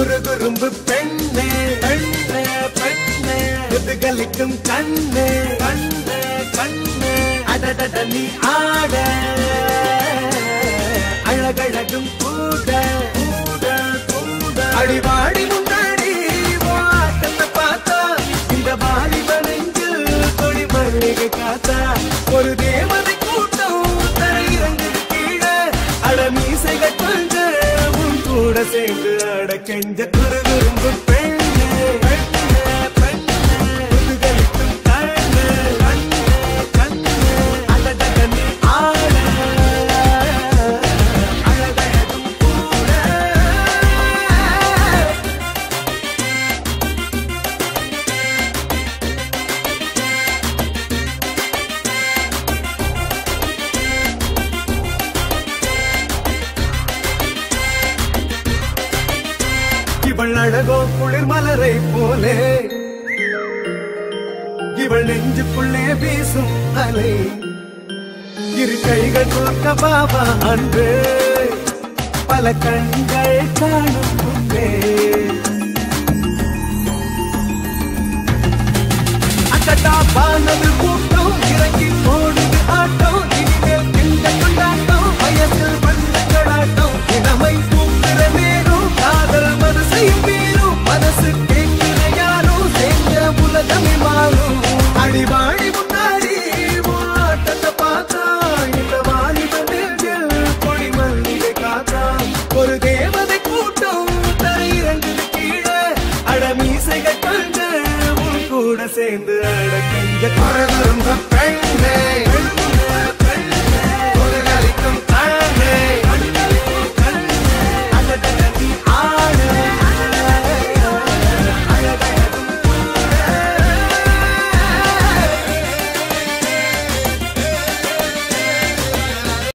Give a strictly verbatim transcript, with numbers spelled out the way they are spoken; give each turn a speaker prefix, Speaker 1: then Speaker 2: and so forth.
Speaker 1: குறுகுறும்பு பெண்ணே பெண்ணே பெண்ணே குதுகலிக்கும் கண்ணே கண்ணே கண்ணே அடடட நீ ஆட அழகழகும் கூட கூட கூட அடிவாடி முன்னாடி வாட்டத்தை பார்த்தா இந்த வாலிப நெஞ்சில் கொடி மல்லிகை காத்தா ஒரு தேவதை கூட்டம் தரையிறங்குது கீழே அட மீசைகள் கொஞ்சம் உன் கூட சேர்ந்து அட கெஞ்ச குறுகுறும்பு பெண்ணே பெண்ணே பெண்ணே குதுகலிக்கும் கண்ணே கண்ணே கண்ணே அடடட நீ ஆட அழகழகும் கூட இவள் அழகோ குளிர் மலரை போலே இவள் நெஞ்சுக்குள்ளே வீசும் அலை இரு கைகள் தூக்க பாபா அன்று பல கண்கள் காணும் முன்னே அக்கட்டா பானது கூட்டம் இறங்கி போடுது ஆட்டம் இனிமேல் கிண்ட கொண்டாட்டம் வயசில் வந்தங்களாட்டம் இளமை பூக்கிற நேரும் காதல் மனசையும் மீறும் மனசு கேட்கிற யாரும் செஞ்ச உலகமே மாறும் அடிவாடி முன்னாடி ஆட்டத்தை பார்த்தா இந்த வாலிப நெஞ்சில் கொடி மல்லிகை காத்தா ஒரு தேவதை கூட்டம் தரையிறங்குது கீழே அட மீசைகள் கொஞ்சம் உன் கூட சேர்ந்து அட கெஞ்ச குரல்